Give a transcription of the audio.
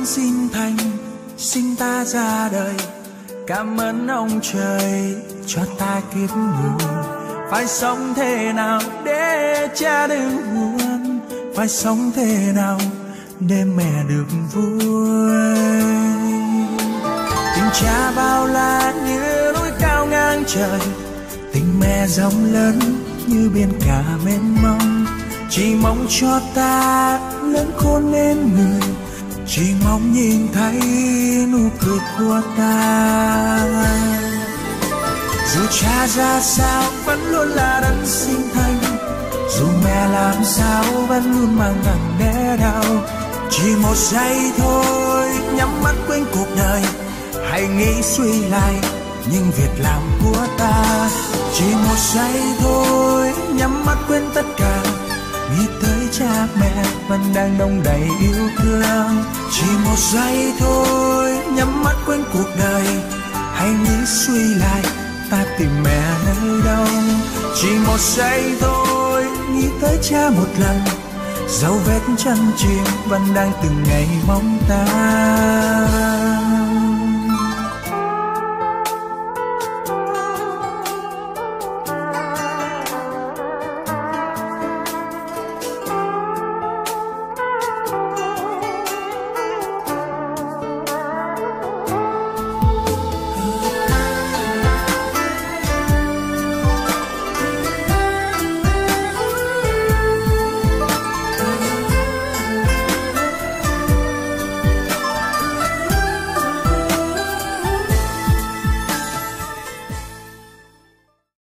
xin thành sinh ta ra đời. Cảm ơn ông trời cho ta kiếp người. Phải sống thế nào để cha đừng buồn, phải sống thế nào để mẹ được vui. Tình cha bao la như núi cao ngang trời, tình mẹ rộng lớn như biển cả mênh mông. Chỉ mong cho ta lớn khôn nên người, chỉ mong nhìn thấy nụ cười của ta. Dù cha ra sao vẫn luôn là đấng sinh thành, dù mẹ làm sao vẫn luôn mang nặng đẻ đau. Chỉ một giây thôi nhắm mắt quên cuộc đời, hãy nghĩ suy lại những việc làm của ta. Chỉ một giây thôi nhắm mắt quên tất cả, nghĩ tới cha mẹ vẫn đang đong đầy yêu thương. Chỉ một giây thôi nhắm mắt quên cuộc đời, hãy nghĩ suy lại ta tìm mẹ nơi đâu. Chỉ một giây thôi nghĩ tới cha một lần, dấu vết chân chim vẫn đang từng ngày mong ta.